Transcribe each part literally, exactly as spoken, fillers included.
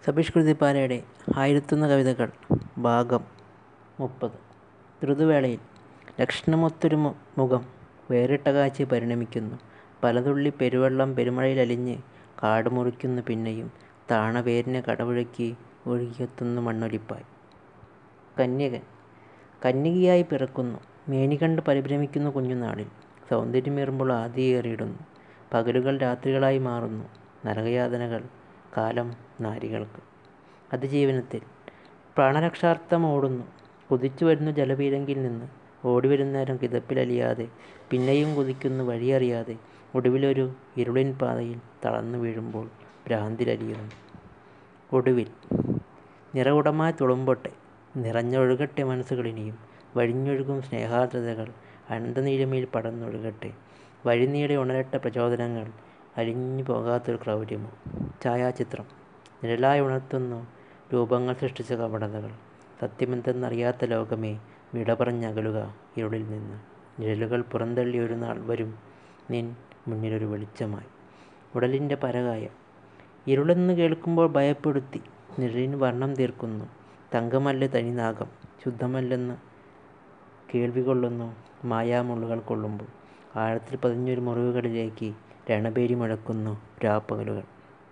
സബീഷ് കുരുത്തിപ്പാലയുടെ ആയിരത്തൊന്ന് കവിതകൾ ഭാഗം മുപ്പത്. ഋതുവേളയിൽ ലക്ഷണമൊത്തൊരു മുഖം വേറിട്ട കാഴ്ച പരിണമിക്കുന്നു. പലതുള്ളി പെരുവെള്ളം പെരുമഴയിലലിഞ്ഞ് കാട് മുറിക്കുന്നു. പിന്നെയും താണവേരിനെ കടപുഴക്കി ഒഴുകിയെത്തുന്നു മണ്ണൊലിപ്പായി. കന്യകൻ കന്യകയായി പിറക്കുന്നു. മേനി കണ്ട് പരിഭ്രമിക്കുന്നു കുഞ്ഞുനാളിൽ. സൗന്ദര്യമേറുമ്പോൾ ആദിയേറിയിടുന്നു. പകലുകൾ രാത്രികളായി മാറുന്നു. നരകയാതനകൾ കാലം നാരികൾക്ക്. അതിജീവനത്തിൽ പ്രാണരക്ഷാർത്ഥം ഓടുന്നു. കുതിച്ചു വരുന്നു ജലപീരങ്കിൽ നിന്ന്. ഓടിവരുന്നേരം കിതപ്പിലലിയാതെ പിന്നെയും കുതിക്കുന്നു വഴിയറിയാതെ. ഒടുവിലൊരു ഇരുളിൻ പാതയിൽ തളർന്നു വീഴുമ്പോൾ ഭ്രാന്തിലലിയുന്നു. ഒടുവിൽ നിറകുടമായി തുളുമ്പട്ടെ, നിറഞ്ഞൊഴുകട്ടെ മനസ്സുകളിനിയും. വഴിഞ്ഞൊഴുകും സ്നേഹാർദ്രതകൾ അനന്തനീലിമയിൽ പടർന്നൊഴുകട്ടെ. വഴിനീളെ ഉണരട്ടെ പ്രചോദനങ്ങൾ, അലിഞ്ഞു പോകാത്തൊരു ക്രൗര്യമോ. ഛായാചിത്രം നിഴലായി ഉണർത്തുന്നു രൂപങ്ങൾ സൃഷ്ടിച്ച കപടതകൾ. സത്യമെന്തെന്നറിയാത്ത ലോകമേ, വിട പറഞ്ഞകലുക ഇരുളിൽ നിന്ന്. നിഴലുകൾ പുറന്തള്ളി ഒരു നാൾ വരും നിൻ മുന്നിലൊരു വെളിച്ചമായി. ഉടലിൻ്റെ പരകായ ഇരുളെന്ന് കേൾക്കുമ്പോൾ ഭയപ്പെടുത്തി നിഴലിന് വർണ്ണം തീർക്കുന്നു. തങ്കമല്ല തനിനാഗം, ശുദ്ധമല്ലെന്ന് കേൾവി കൊള്ളുന്നു മായാമുള്ളുകൾ കൊള്ളുമ്പോൾ. ആഴത്തിൽ പതിഞ്ഞൊരു മുറിവുകളിലേക്ക് രണഭേരി മുഴക്കുന്നു രാപ്പകലുകൾ.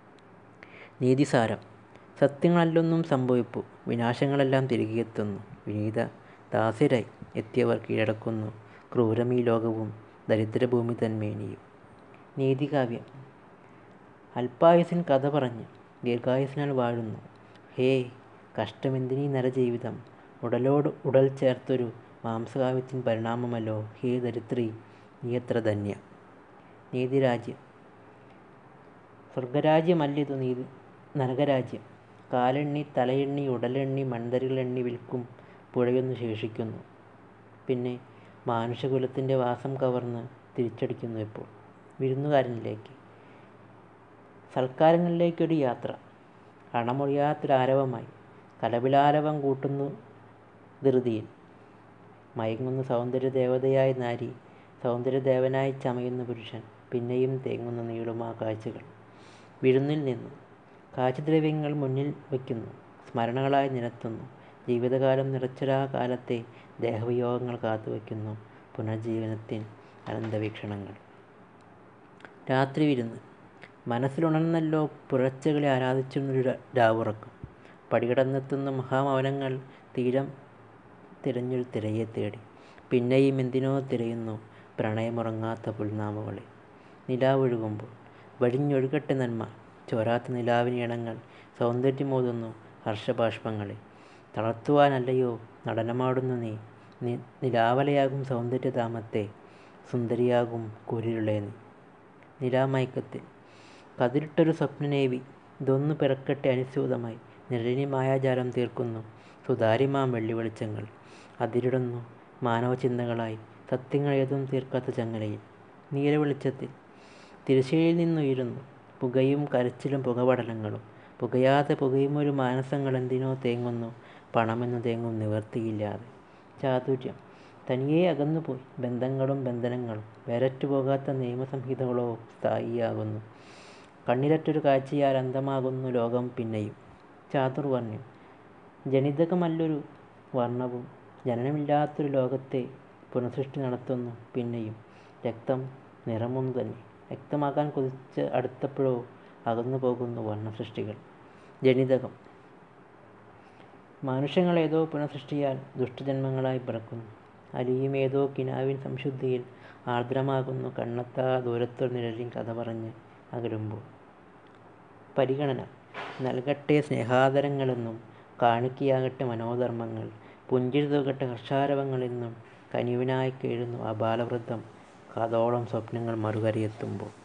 നീതിസാരം സത്യങ്ങളല്ലൊന്നും സംഭവിപ്പു. വിനാശങ്ങളെല്ലാം തിരികെയെത്തുന്നു. വിനീത ദാസ്യരായി എത്തിയവർ കീഴടക്കുന്നു ക്രൂരമീ ലോകവും ദരിദ്രഭൂമി തന്മേനിയും. നീതികാവ്യം അല്പായുസിൻ കഥ പറഞ്ഞ് ദീർഘായുസിനാൽ വാഴുന്നു. ഹേ കഷ്ടമെന്തിനീ നരജീവിതം, ഉടലോട് ഉടൽ ചേർത്തൊരു മാംസകാവ്യത്തിൻ പരിണാമമല്ലോ. ഹേ ദരിദ്രി, നീയെത്ര ധന്യ. നീതിരാജ്യം സ്വർഗരാജ്യമല്ലിതു നീതി നരകരാജ്യം. കാലെണ്ണി തലയെണ്ണി ഉടലെണ്ണി മൺതരികളെണ്ണി വിൽക്കും പുഴയൊന്നു ശേഷിക്കുന്നു. പിന്നെ മാനുഷകുലത്തിൻ്റെ വാസം കവർന്ന് തിരിച്ചടിക്കുന്നു ഇപ്പോൾ വിരുന്നുകാരനിലേക്ക്. സൽക്കാരങ്ങളിലേക്കൊരു യാത്ര അണമൊഴിയാത്തൊരാരവമായി. കലപിലാരവം കൂട്ടുന്നു ധൃതിയിൽ. മയങ്ങുന്നു സൗന്ദര്യദേവതയായ നാരി, സൗന്ദര്യദേവനായി ചമയുന്നു പുരുഷൻ. പിന്നെയും തേങ്ങുന്നു നീളുമാ കാഴ്ചകൾ. വിരുന്നിൽ നിന്നും കാഴ്ചദ്രവ്യങ്ങൾ മുന്നിൽ വയ്ക്കുന്നു. സ്മരണകളായി നിരത്തുന്നു. ജീവിതകാലം നിറച്ചൊരാ കാലത്തെ ദേഹവിയോഗങ്ങൾ കാത്തുവയ്ക്കുന്നു. പുനർജീവനത്തിൻ അനന്തവീക്ഷണങ്ങൾ. രാത്രി വിരുന്ന് മനസ്സിലുണർന്നല്ലോ പുലർച്ചകളെ ആരാധിച്ചിരുന്നൊരു രാവുറക്കം. പടികടന്നെത്തുന്ന മഹാമൗനങ്ങൾ തീരം തിരഞ്ഞൊരു തിരയെ തേടി. പിന്നെയും എന്തിനോ തിരയുന്നു പ്രണയമുറങ്ങാത്ത പുൽനാമകളെ. നിലാവൊഴുകുമ്പോൾ വഴിഞ്ഞൊഴുകട്ടെ നന്മ. ചോരാത്ത നിലാവിനിണങ്ങൾ സൗന്ദര്യമോതുന്നു ഹർഷബാഷ്പങ്ങളെ. തളർത്തുവാനല്ലയോ നടനമാടുന്നു നീ. നിലാവലയാകും സൗന്ദര്യധാമത്തെ, സുന്ദരിയാകും കൂരിരുളേ നീ. നിലാമയക്കത്തിൽ കതിരിട്ടൊരു സ്വപ്നനേവി. ഇതൊന്നു പിറക്കട്ടെ അനുസ്യൂതമായി. നിഴലിനി മായാജാലം തീർക്കുന്നു സുതാര്യമാം വെള്ളി വെളിച്ചങ്ങൾ. അതിരിടുന്നു മാനവചിന്തകളായി സത്യങ്ങൾ ഏതും തീർക്കാത്ത ചങ്ങലയിൽ. നീലവെളിച്ചത്തിൽ തിരശ്ശീലയിൽ നിന്നുയരുന്നു പുകയും കരച്ചിലും പുകപടലങ്ങളും. പുകയാതെ പുകയുമൊരു മാനസങ്ങൾ എന്തിനോ തേങ്ങുന്നു പണമെന്നു തേങ്ങും നിവർത്തിയില്ലാതെ. ചാതുര്യം തനിയെ അകന്നുപോയി ബന്ധങ്ങളും ബന്ധനങ്ങളും. വേരറ്റു പോകാത്ത നിയമസംഹിതകളോ സ്ഥായിയാകുന്നു. കണ്ണിലറ്റൊരു കാഴ്ചയാൽ അന്തമാകുന്നു ലോകം പിന്നെയും. ചാതുർവർണ്ണ്യം ജനിതകമല്ലൊരു വർണ്ണവും. ജനനമില്ലാത്തൊരു ലോകത്തെ പുനഃസൃഷ്ടി നടത്തുന്നു പിന്നെയും. രക്തം നിറമൊന്നു തന്നെ. രക്തമാകാൻ കൊതിച്ച് അടുത്തപ്പോഴോ അകന്നു പോകുന്നു വർണ്ണസൃഷ്ടികൾ. ജനിതകം മനുഷ്യങ്ങളേതോ പുനഃസൃഷ്ടിയാൽ ദുഷ്ടജന്മങ്ങളായി പിറക്കുന്നു. അലിയുമേതോ കിനാവിൻ സംശുദ്ധിയിൽ ആർദ്രമാകുന്നു കണ്ണെത്താ ദൂരത്തൊരു നിഴലിൻ കഥ പറഞ്ഞ് അകലുമ്പോൾ. പരിഗണന നൽകട്ടെ സ്നേഹാദരങ്ങളെന്നും കാണിക്കയാകട്ടെ മനോധർമ്മങ്ങൾ. പുഞ്ചിരി തൂകട്ടെ ഹർഷാരവങ്ങളെന്നും കനിവിനായി കേഴുന്നു ആബാലവൃദ്ധം കാതോളം സ്വപ്നങ്ങൾ മറുകരയെത്തുമ്പോൾ.